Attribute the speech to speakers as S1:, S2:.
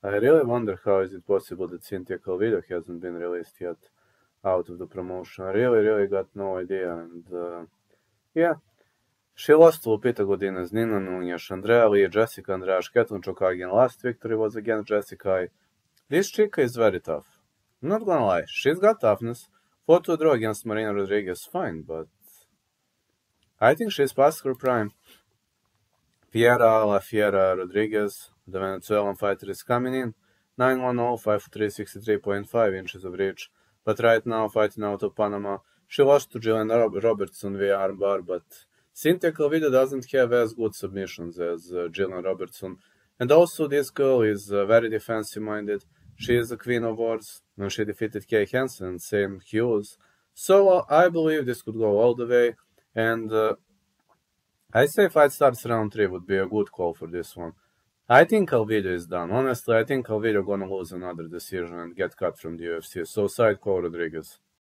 S1: I really wonder how is it possible that Cynthia Calvillo hasn't been released yet out of the promotion. I really got no idea. And yeah, she lost to Lupita Godinez, Nina Nunes, Andrea Lee, Jessica Andrade, Katlyn Chookagian. Last victory was against Jessica. This chick is very tough. I'm not gonna lie, she's got toughness. 4-2 draw against Marina Rodriguez, fine, but I think she's past her prime. Fiera La Fiera Rodriguez, the Venezuelan fighter, is coming in. 9-1-0, 5'3", 63.5 inches of reach, but right now fighting out of Panama. She lost to Jillian Robertson via armbar, but Cynthia Calvillo doesn't have as good submissions as Jillian Robertson. And also this girl is very defensive-minded. She is the Queen of Wars, and she defeated Kay Hansen, same Hughes. So I believe this could go all the way, and I say fight starts round 3 would be a good call for this one. I think Calvillo is done. Honestly, I think Calvillo gonna lose another decision and get cut from the UFC. So side call Rodriguez.